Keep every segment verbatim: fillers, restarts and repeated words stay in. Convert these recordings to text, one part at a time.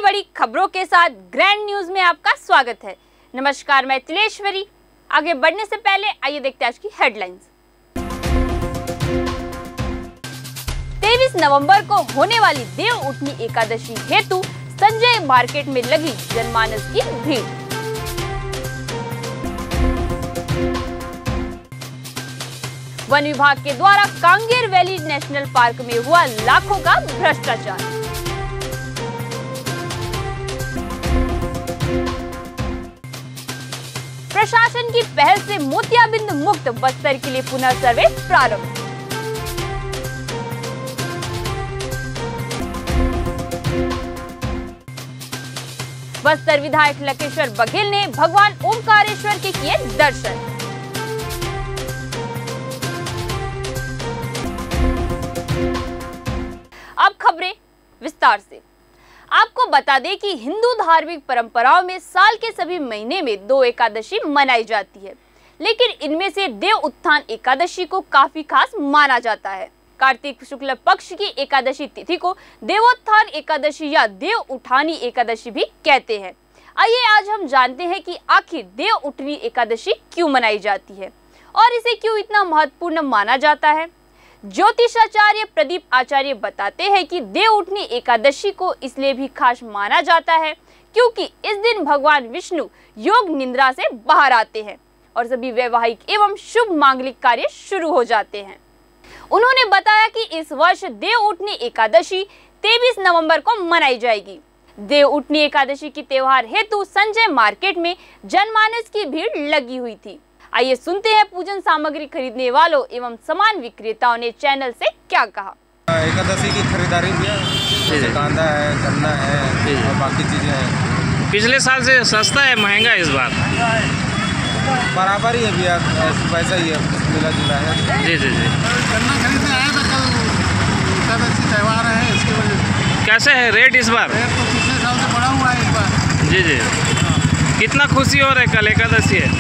बड़ी खबरों के साथ ग्रैंड न्यूज में आपका स्वागत है। नमस्कार, मैं तिलेश्वरी। आगे बढ़ने से पहले आइए देखते हैं आज की हेडलाइंस। तेईस नवंबर को होने वाली देव उठनी एकादशी हेतु संजय मार्केट में लगी जनमानस की भीड़। वन विभाग के द्वारा कांगेर वैली नेशनल पार्क में हुआ लाखों का भ्रष्टाचार। प्रशासन की पहल से मोतियाबिंद मुक्त बस्तर के लिए पुनः सर्वे प्रारंभ। बस्तर विधायक लकेश्वर बघेल ने भगवान ओमकारेश्वर के किए दर्शन। अब खबरें विस्तार से। आपको बता दें कि हिंदू धार्मिक परंपराओं में साल के सभी महीने में दो एकादशी मनाई जाती है, लेकिन इनमें से देव उत्थान एकादशी को काफी खास माना जाता है। कार्तिक शुक्ल पक्ष की एकादशी तिथि को देवोत्थान एकादशी या देव उठानी एकादशी भी कहते हैं। आइए आज हम जानते हैं कि आखिर देव उठनी एकादशी क्यों मनाई जाती है और इसे क्यों इतना महत्वपूर्ण माना जाता है। ज्योतिषाचार्य प्रदीप आचार्य बताते हैं कि देव उठनी एकादशी को इसलिए भी खास माना जाता है क्योंकि इस दिन भगवान विष्णु योग निद्रा से बाहर आते हैं और सभी वैवाहिक एवं शुभ मांगलिक कार्य शुरू हो जाते हैं। उन्होंने बताया कि इस वर्ष देव उठनी एकादशी तेईस नवंबर को मनाई जाएगी। देव उठनी एकादशी की त्योहार हेतु संजय मार्केट में जनमानस की भीड़ लगी हुई थी। आइए सुनते हैं पूजन सामग्री खरीदने वालों एवं सामान विक्रेताओं ने चैनल से क्या कहा। एकादशी की खरीदारी भी है, जैसे कांदा है, गन्ना है और बाकी चीजें हैं। पिछले साल से सस्ता है महंगा इस बार? बराबर ही है भैया, वैसा ही है, मिला जुला है। जी जी जी। गन्ना खरीदने आए थे, कल एकादशी त्यौहार है, इसकी वजह से। कैसे है रेट इस बार? रेट तो पिछले साल से बढ़ा हुआ है इस बार। जी जी। कितना खुशी हो रहा है, कल एकादशी है?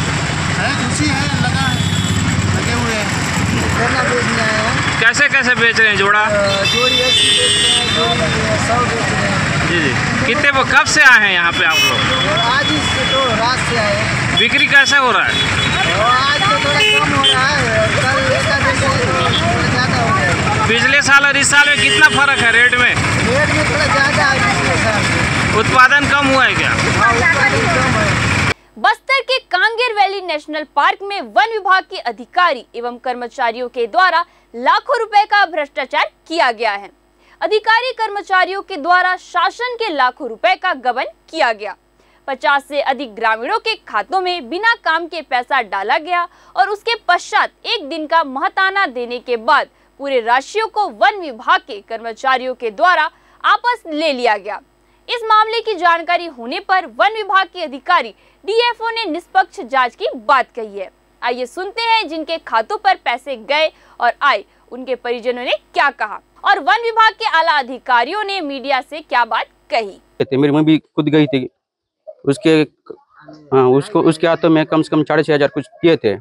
है खुशी है, लगा है, लगे हुए हैं। गन्ना बेचने आए हैं। कैसे कैसे बेच रहे हैं जोड़ा? जोड़ी अस्सी बेच रहे हैं, जोड़ी सौ बेच रहे हैं। जी जी। कितने वो कब से आए हैं यहाँ पे आप लोग? आज ही से तो रात से आए हैं। बिक्री कैसे हो रहा है? आज तो थोड़ा कम हो रहा है, कल एकादशी तो ज़्यादा हो गया। पिछले साल और इस साल में कितना फर्क है रेट में? रेट में थोड़ा ज़्यादा है पिछले साल से। उत्पादन कम हुआ है क्या? हाँ, उत्पादन कम है। बस्तर के कांगेर वैली नेशनल पार्क में वन विभाग के अधिकारी एवं कर्मचारियों के द्वारा लाखों रुपए का भ्रष्टाचार किया गया है। अधिकारी कर्मचारियों के द्वारा शासन के लाखों रुपए का गबन किया गया। पचास से अधिक ग्रामीणों के खातों में बिना काम के पैसा डाला गया और उसके पश्चात एक दिन का महताना देने के बाद पूरे राशियों को वन विभाग के कर्मचारियों के द्वारा आपस ले लिया गया। इस मामले की जानकारी होने पर वन विभाग के अधिकारी डीएफओ ने निष्पक्ष जांच की बात कही है। आइए सुनते हैं जिनके खातों पर पैसे गए और आए उनके परिजनों ने क्या कहा और वन विभाग के आला अधिकारियों ने मीडिया से क्या बात कही। मेरी मम्मी खुद गई थी, उसके हाँ उसको उसके हाथों में कम से कम साढ़े छः हजार कुछ किए थे।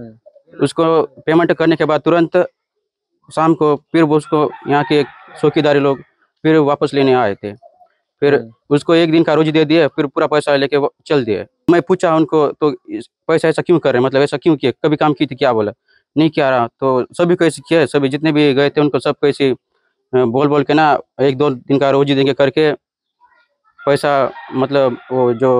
उसको पेमेंट करने के बाद तुरंत शाम को फिर वो उसको यहाँ के चौकीदारी लोग फिर वापस लेने आए थे। फिर उसको एक दिन का रोज दे दिए, फिर पूरा पैसा लेके चल दिए। मैं पूछा उनको तो पैसा ऐसा क्यों कर रहे हैं, मतलब ऐसा क्यों किए, कभी काम की थी क्या? बोला नहीं किया रहा। तो सभी को ऐसे किया, सभी जितने भी गए थे उनको सब को ऐसे बोल बोल के ना एक दो दिन का रोज देंगे करके पैसा, मतलब वो जो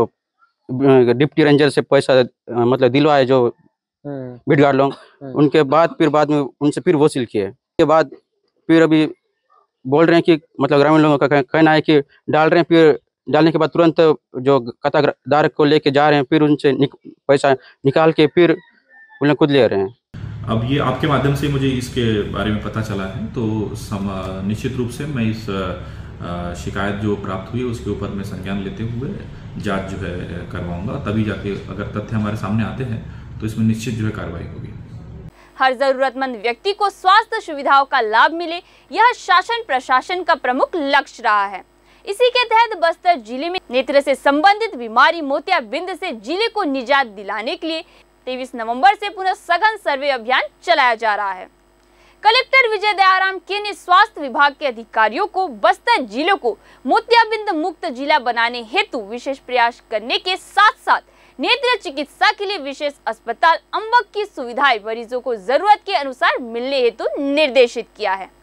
डिप्टी रेंजर से पैसा मतलब दिलवाए जो बीटगार्ड लोग, उनके बाद फिर बाद में उनसे फिर वसूल किए। के बाद फिर अभी बोल रहे हैं कि मतलब ग्रामीण लोगों का कहना है कि डाल रहे हैं, फिर डालने के बाद तुरंत जो कतादार को लेके जा रहे हैं, फिर उनसे निक, पैसा निकाल के फिर उन लोग खुद ले रहे हैं। अब ये आपके माध्यम से मुझे इसके बारे में पता चला है, तो सम, निश्चित रूप से मैं इस शिकायत जो प्राप्त हुई उसके ऊपर मैं संज्ञान लेते हुए जांच जो है करवाऊंगा। तभी जाके अगर तथ्य हमारे सामने आते हैं तो इसमें निश्चित जो है कार्रवाई होगी। हर जरूरतमंद व्यक्ति को स्वास्थ्य सुविधाओं का लाभ मिले, यह शासन प्रशासन का प्रमुख लक्ष्य रहा है। इसी के तहत बस्तर जिले में नेत्र से संबंधित बीमारी मोतियाबिंद से जिले को निजात दिलाने के लिए तेईस नवंबर से पुनः सघन सर्वे अभियान चलाया जा रहा है। कलेक्टर विजय दयाराम के ने स्वास्थ्य विभाग के अधिकारियों को बस्तर जिले को मोतियाबिंद मुक्त जिला बनाने हेतु विशेष प्रयास करने के साथ साथ नेत्र चिकित्सा के लिए विशेष अस्पताल अम्बक की सुविधाएं मरीजों को जरूरत के अनुसार मिलने हेतु निर्देशित किया है।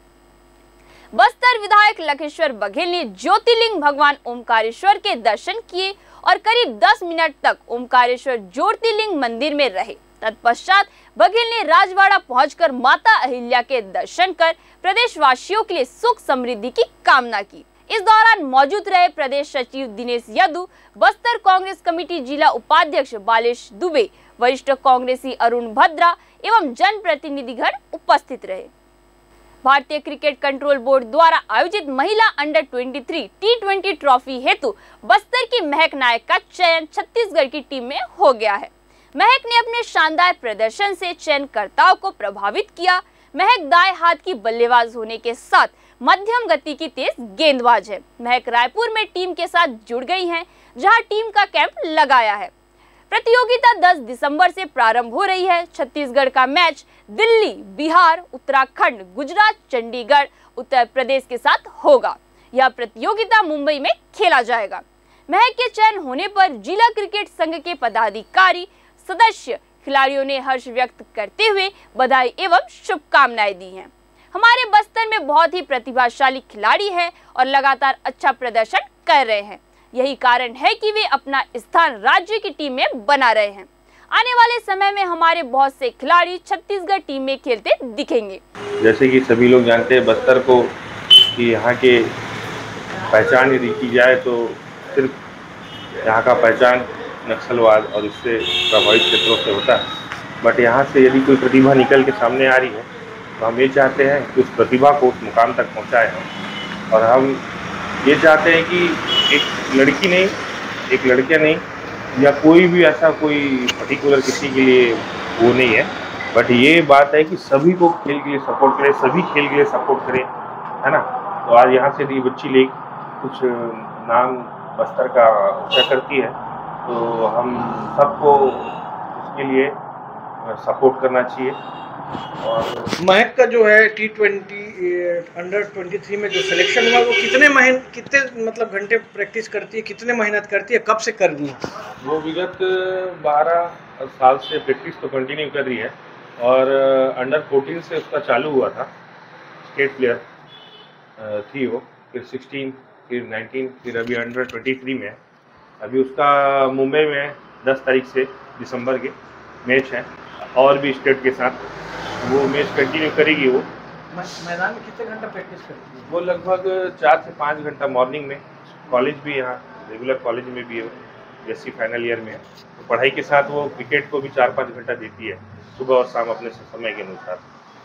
बस्तर विधायक लखेश्वर बघेल ने ज्योतिर्लिंग भगवान ओमकारेश्वर के दर्शन किए और करीब दस मिनट तक ओमकारेश्वर ज्योतिर्लिंग मंदिर में रहे। तत्पश्चात बघेल ने राजवाड़ा पहुंचकर माता अहिल्या के दर्शन कर प्रदेशवासियों के लिए सुख समृद्धि की कामना की। इस दौरान मौजूद रहे प्रदेश सचिव दिनेश यदु, बस्तर कांग्रेस कमेटी जिला उपाध्यक्ष बालेश दुबे, वरिष्ठ कांग्रेसी अरुण भद्रा एवं जनप्रतिनिधिगण उपस्थित रहे। भारतीय क्रिकेट कंट्रोल बोर्ड द्वारा आयोजित महिला अंडर तेईस टी ट्वेंटी ट्रॉफी हेतु बस्तर की महक नायक का चयन छत्तीसगढ़ की टीम में हो गया है। महक ने अपने शानदार प्रदर्शन से चयनकर्ताओं को प्रभावित किया। महक दाएं हाथ की बल्लेबाज होने के साथ मध्यम गति की तेज गेंदबाज है। महक रायपुर में टीम के साथ जुड़ गई हैं, जहां टीम का कैंप लगाया है। प्रतियोगिता दस दिसंबर से प्रारंभ हो रही है। छत्तीसगढ़ का मैच दिल्ली, बिहार, उत्तराखंड, गुजरात, चंडीगढ़, उत्तर प्रदेश के साथ होगा। यह प्रतियोगिता मुंबई में खेला जाएगा। महक के चयन होने पर जिला क्रिकेट संघ के पदाधिकारी, सदस्य, खिलाड़ियों ने हर्ष व्यक्त करते हुए बधाई एवं शुभकामनाएं दी हैं। हमारे बस्तर में बहुत ही प्रतिभाशाली खिलाड़ी हैं और लगातार अच्छा प्रदर्शन कर रहे हैं। यही कारण है कि वे अपना स्थान राज्य की टीम में बना रहे हैं। आने वाले समय में हमारे बहुत से खिलाड़ी छत्तीसगढ़ टीम में खेलते दिखेंगे। जैसे कि सभी लोग जानते हैं बस्तर को कि यहाँ के पहचान यदि की जाए तो सिर्फ यहाँ का पहचान नक्सलवाद और इससे प्रभावित क्षेत्रों से होता है। बट यहाँ से यदि कोई प्रतिभा निकल के सामने आ रही है तो हम ये चाहते हैं कि उस प्रतिभा को उस मुकाम तक पहुँचाएं हम। और हम ये चाहते हैं कि एक लड़की नहीं, एक लड़कियाँ नहीं, या कोई भी ऐसा कोई पर्टिकुलर किसी के लिए वो नहीं है। बट ये बात है कि सभी को खेल के लिए सपोर्ट करें, सभी खेल के लिए सपोर्ट करें, है ना। तो आज यहाँ से यदि बच्ची ले कुछ नाम बस्तर का ऊँचा करती है तो हम सबको उसके लिए सपोर्ट करना चाहिए। और महक का जो है टी ट्वेंटी अंडर तेईस में जो सिलेक्शन हुआ वो कितने महीने कितने मतलब घंटे प्रैक्टिस करती है, कितने मेहनत करती है, कब से कर रही है? वो विगत बारह साल से प्रैक्टिस तो कंटिन्यू कर रही है और अंडर चौदह से उसका चालू हुआ था। स्टेट प्लेयर थी वो, फिर सोलह, फिर उन्नीस, फिर अभी अंडर तेईस में है। अभी उसका मुंबई में दस तारीख से दिसंबर के मैच है और भी स्टेट के साथ वो मैच कंटिन्यू करेगी। वो मैदान में कितने घंटा प्रैक्टिस करती है? वो लगभग चार से पाँच घंटा मॉर्निंग में, कॉलेज भी यहाँ रेगुलर कॉलेज में भी है, बीएससी फाइनल ईयर में है, तो पढ़ाई के साथ वो क्रिकेट को भी चार पाँच घंटा देती है सुबह और शाम अपने समय के अनुसार।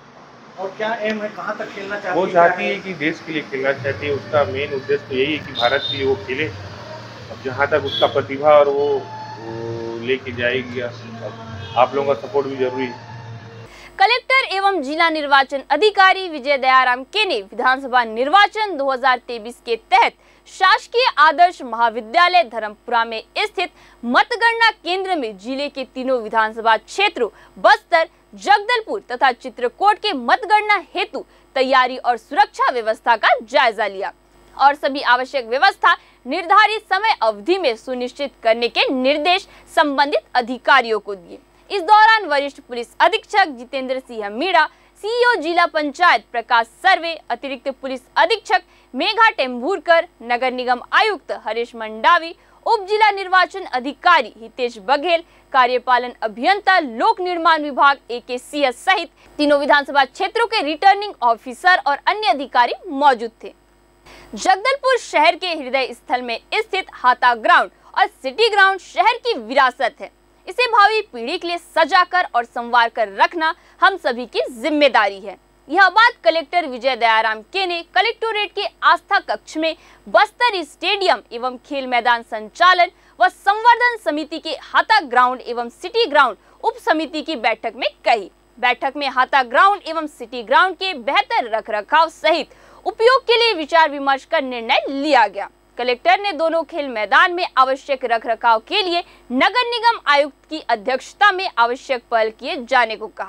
और क्या एम है, कहाँ तक खेलना चाहती है? वो चाहती है कि देश के लिए खेलना चाहती है। उसका मेन उद्देश्य तो यही है कि भारत के लिए वो खेले। अब जहाँ तक उसका प्रतिभा और वो, वो लेके जाएगी, आप लोगों का सपोर्ट भी जरूरी है। कलेक्टर एवं जिला निर्वाचन अधिकारी विजय दयाराम के ने विधानसभा निर्वाचन दो हज़ार तेईस के तहत शासकीय आदर्श महाविद्यालय धर्मपुरा में स्थित मतगणना केंद्र में जिले के तीनों विधानसभा क्षेत्रों बस्तर, जगदलपुर तथा चित्रकूट के मतगणना हेतु तैयारी और सुरक्षा व्यवस्था का जायजा लिया और सभी आवश्यक व्यवस्था निर्धारित समय अवधि में सुनिश्चित करने के निर्देश संबंधित अधिकारियों को दिए। इस दौरान वरिष्ठ पुलिस अधीक्षक जितेंद्र सिंह मीणा, सीईओ जिला पंचायत प्रकाश सर्वे, अतिरिक्त पुलिस अधीक्षक मेघा टेम्भूरकर, नगर निगम आयुक्त हरीश मंडावी, उप जिला निर्वाचन अधिकारी हितेश बघेल, कार्यपालन अभियंता लोक निर्माण विभाग ए के सिंह सहित तीनों विधानसभा क्षेत्रों के रिटर्निंग ऑफिसर और अन्य अधिकारी मौजूद थे। जगदलपुर शहर के हृदय स्थल में स्थित हाता ग्राउंड और सिटी ग्राउंड शहर की विरासत है। इसे भावी पीढ़ी के लिए सजाकर और संवार कर रखना हम सभी की जिम्मेदारी है। यह बात कलेक्टर विजय दयाराम के ने कलेक्टोरेट के आस्था कक्ष में बस्तर स्टेडियम एवं खेल मैदान संचालन व संवर्धन समिति के हाता ग्राउंड एवं सिटी ग्राउंड उप समिति की बैठक में कही। बैठक में हाता ग्राउंड एवं सिटी ग्राउंड के बेहतर रखरखाव सहित उपयोग के लिए विचार विमर्श का निर्णय लिया गया। कलेक्टर ने दोनों खेल मैदान में आवश्यक रखरखाव के लिए नगर निगम आयुक्त की अध्यक्षता में आवश्यक पहल किए जाने को कहा।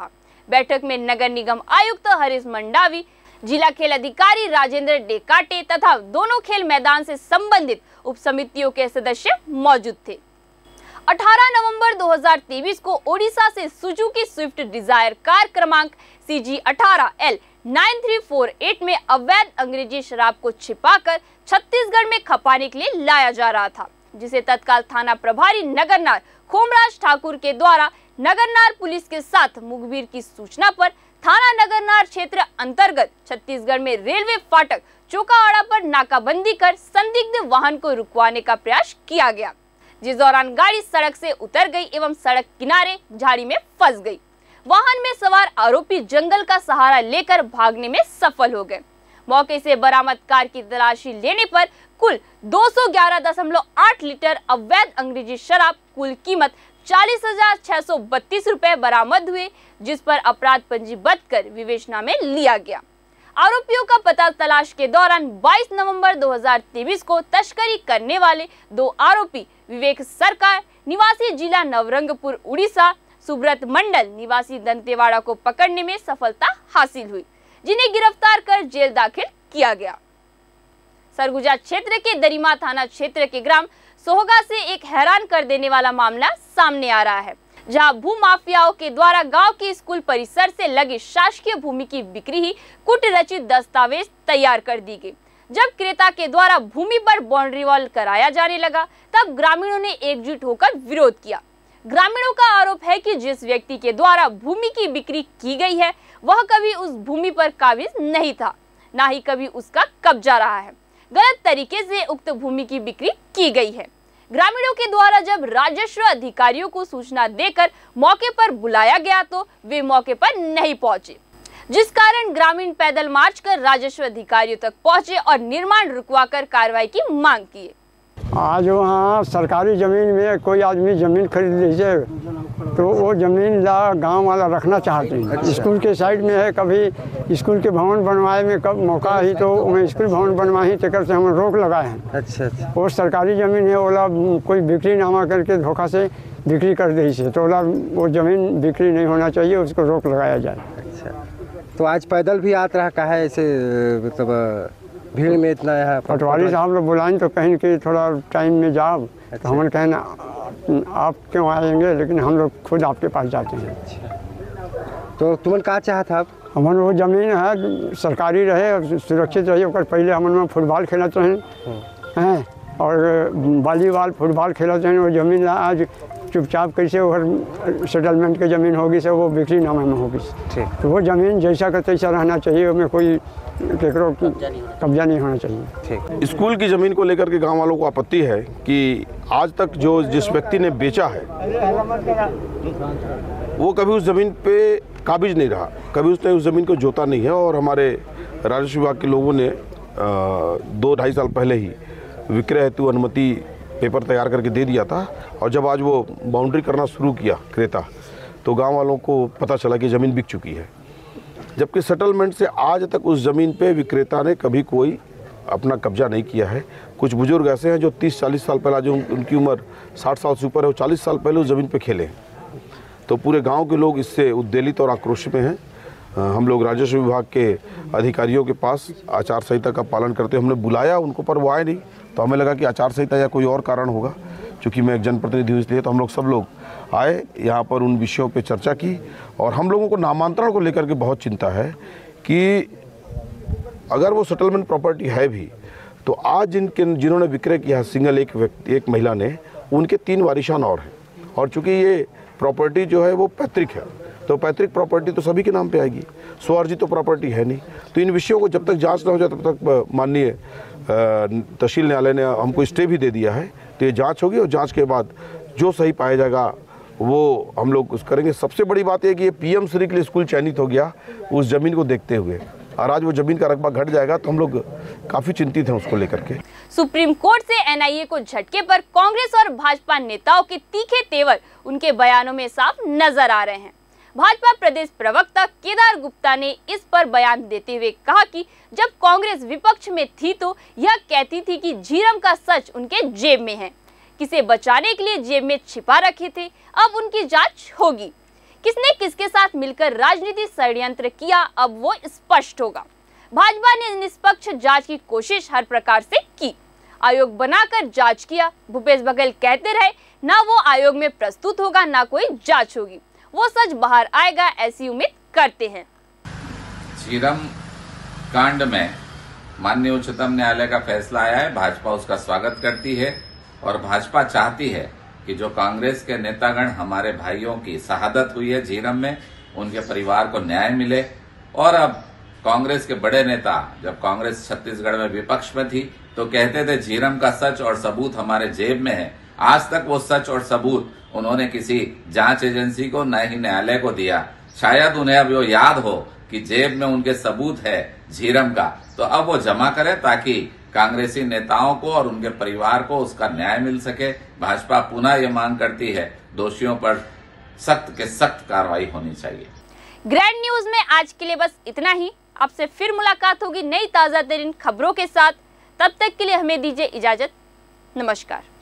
बैठक में नगर निगम आयुक्त हरीश मंडावी, जिला खेल अधिकारी राजेंद्र डेकाटे तथा दोनों खेल मैदान से संबंधित उप समितियों के सदस्य मौजूद थे। अठारह नवंबर दो हज़ार तेईस को ओडिशा से सुजुकी स्विफ्ट डिजायर कार क्रमांक सी जी अठारह L nine three four eight में अवैध अंग्रेजी शराब को छिपाकर छत्तीसगढ़ में खपाने के लिए लाया जा रहा था, जिसे तत्काल थाना प्रभारी नगरनार खोमराज ठाकुर के द्वारा नगरनार पुलिस के साथ मुखबिर की सूचना पर थाना नगरनार क्षेत्र अंतर्गत छत्तीसगढ़ में रेलवे फाटक चौकाआड़ा पर नाकाबंदी कर संदिग्ध वाहन को रुकवाने का प्रयास किया गया, जिस दौरान गाड़ी सड़क से उतर गई एवं सड़क किनारे झाड़ी में फंस गई। वाहन में सवार आरोपी जंगल का सहारा लेकर भागने में सफल हो गए। मौके से बरामद कार की तलाशी लेने पर कुल दो सौ ग्यारह दशमलव आठ लीटर अवैध अंग्रेजी शराब कुल कीमत चालीस हजार छह सौ बत्तीस रुपए बरामद हुए, जिस पर अपराध पंजीबद्ध कर विवेचना में लिया गया। आरोपियों का पता तलाश के दौरान बाईस नवंबर दो हज़ार तेईस को तस्करी करने वाले दो आरोपी विवेक सरकार निवासी जिला नवरंगपुर उड़ीसा, सुब्रत मंडल निवासी दंतेवाड़ा को पकड़ने में सफलता हासिल हुई, जिन्हें गिरफ्तार कर जेल दाखिल किया गया। सरगुजा क्षेत्र के दरिमा थाना क्षेत्र के ग्राम सोहगा से एक हैरान कर देने वाला मामला सामने आ रहा है, जहां भू माफियाओं के द्वारा गांव के स्कूल परिसर से लगे शासकीय भूमि की बिक्री ही कुट रचित दस्तावेज तैयार कर दी गई। जब क्रेता के द्वारा भूमि पर बाउंड्री वॉल कराया जाने लगा, तब ग्रामीणों ने एकजुट होकर विरोध किया। ग्रामीणों का आरोप है कि जिस व्यक्ति के द्वारा भूमि की बिक्री की गई है, वह कभी उस भूमि पर काबिज नहीं था, ना ही कभी उसका कब्जा रहा है। गलत तरीके से उक्त भूमि की बिक्री की गई है। ग्रामीणों के द्वारा जब राजस्व अधिकारियों को सूचना देकर मौके पर बुलाया गया, तो वे मौके पर नहीं पहुंचे, जिस कारण ग्रामीण पैदल मार्च कर राजस्व अधिकारियों तक पहुंचे और निर्माण रुकवाकर कार्रवाई की मांग की। आज वहाँ सरकारी ज़मीन में कोई आदमी ज़मीन खरीद लीजिए तो वो ज़मीन ला गांव वाला रखना चाहते हैं। अच्छा। स्कूल के साइड में है, कभी स्कूल के भवन बनवाए में कब मौका ही तो मैं स्कूल भवन बनवाई चक्कर से हम रोक लगाए हैं। अच्छा अच्छा। वो सरकारी ज़मीन है, ओला कोई बिक्री नामा करके धोखा से बिक्री कर दी से, तो ओला वो ज़मीन बिक्री नहीं होना चाहिए, उसको रोक लगाया जाए। अच्छा, तो आज पैदल भी आता रहा है ऐसे, मतलब भीड़ में इतना है। पटवारी साहब लोग बुलाएं तो कहें कि थोड़ा टाइम में जाओ। अच्छा। तो हम कहना आप क्यों आएंगे, लेकिन हम लोग खुद आपके पास जाते हैं। अच्छा। तो तुमन का चाहा था? हमन वो ज़मीन है सरकारी रहे और सुरक्षित रहे, और पहले हमन फुटबॉल खेलत रहे हैं और वॉलीबॉल फुटबॉल खेलत रहे। वो ज़मीन आज चुपचाप कैसे वो सेटलमेंट की ज़मीन होगी से वो बिक्री नामे में होगी। ठीक। तो वो ज़मीन जैसा का तैसा रहना चाहिए, उसमें कोई केकरो कब्जा नहीं होना चाहिए। ठीक। स्कूल की ज़मीन को लेकर के गांव वालों को आपत्ति है कि आज तक जो जिस व्यक्ति ने बेचा है वो कभी उस ज़मीन पे काबिज नहीं रहा, कभी उसने उस ज़मीन को जोता नहीं है। और हमारे राजस्व विभाग के लोगों ने दो ढाई साल पहले ही विक्रय हेतु अनुमति पेपर तैयार करके दे दिया था, और जब आज वो बाउंड्री करना शुरू किया क्रेता, तो गांव वालों को पता चला कि ज़मीन बिक चुकी है, जबकि सेटलमेंट से आज तक उस ज़मीन पे विक्रेता ने कभी कोई अपना कब्जा नहीं किया है। कुछ बुजुर्ग ऐसे हैं जो तीस चालीस साल पहले, जो उनकी उम्र साठ साल से ऊपर है, वो चालीस साल पहले उस ज़मीन पे खेले हैं। तो पूरे गांव के लोग इससे उद्वेलित और आक्रोश में हैं। हम लोग राजस्व विभाग के अधिकारियों के पास आचार संहिता का पालन करते हमने बुलाया उनको, पर वो आए नहीं। तो हमें लगा कि आचार संहिता या कोई और कारण होगा, क्योंकि मैं एक जनप्रतिनिधि हूँ, इसलिए तो हम लोग सब लोग आए यहाँ पर, उन विषयों पे चर्चा की। और हम लोगों को नामांतरण को लेकर के बहुत चिंता है कि अगर वो सेटलमेंट प्रॉपर्टी है भी, तो आज जिनके जिन्होंने विक्रय किया सिंगल एक व्यक्ति एक महिला ने, उनके तीन वारिशान और हैं। और चूँकि ये प्रॉपर्टी जो है वो पैतृक है, तो पैतृक प्रॉपर्टी तो सभी के नाम पे आएगी, स्वअर्जित तो प्रॉपर्टी है नहीं। तो इन विषयों को जब तक जांच न हो जाए तब तक माननीय तहसील न्यायालय ने हमको स्टे भी दे दिया है। तो ये जांच होगी और जांच के बाद जो सही पाया जाएगा वो हम लोग उस करेंगे। सबसे बड़ी बात है कि ये पीएम श्री के लिए स्कूल चयनित हो गया उस ज़मीन को देखते हुए, और आज वो ज़मीन का रकबा घट जाएगा तो हम लोग काफ़ी चिंतित हैं उसको लेकर के। सुप्रीम कोर्ट से एनआईए को झटके पर कांग्रेस और भाजपा नेताओं के तीखे तेवर उनके बयानों में साफ नजर आ रहे हैं। भाजपा प्रदेश प्रवक्ता केदार गुप्ता ने इस पर बयान देते हुए कहा कि जब कांग्रेस विपक्ष में थी तो यह कहती थी कि झीरम का सच उनके जेब में है, किसे बचाने के लिए जेब में छिपा रखे थे, अब उनकी जांच होगी। किसने किसके साथ मिलकर राजनीति षड्यंत्र किया, अब वो स्पष्ट होगा। भाजपा ने निष्पक्ष जांच की कोशिश हर प्रकार से की, आयोग बनाकर जांच किया। भूपेश बघेल कहते रहे ना वो आयोग में प्रस्तुत होगा ना कोई जांच होगी, वो सच बाहर आएगा ऐसी उम्मीद करते हैं। झीरम कांड में माननीय उच्चतम न्यायालय का फैसला आया है, भाजपा उसका स्वागत करती है और भाजपा चाहती है कि जो कांग्रेस के नेतागण हमारे भाइयों की शहादत हुई है झीरम में, उनके परिवार को न्याय मिले। और अब कांग्रेस के बड़े नेता, जब कांग्रेस छत्तीसगढ़ में विपक्ष में थी तो कहते थे झीरम का सच और सबूत हमारे जेब में है, आज तक वो सच और सबूत उन्होंने किसी जांच एजेंसी को न ही न्यायालय को दिया। शायद उन्हें अब वो याद हो कि जेब में उनके सबूत है झीरम का, तो अब वो जमा करें ताकि कांग्रेसी नेताओं को और उनके परिवार को उसका न्याय मिल सके। भाजपा पुनः ये मांग करती है दोषियों पर सख्त के सख्त कार्रवाई होनी चाहिए। ग्रैंड न्यूज में आज के लिए बस इतना ही। आपसे फिर मुलाकात होगी नई ताजा तरीन खबरों के साथ। तब तक के लिए हमें दीजिए इजाजत। नमस्कार।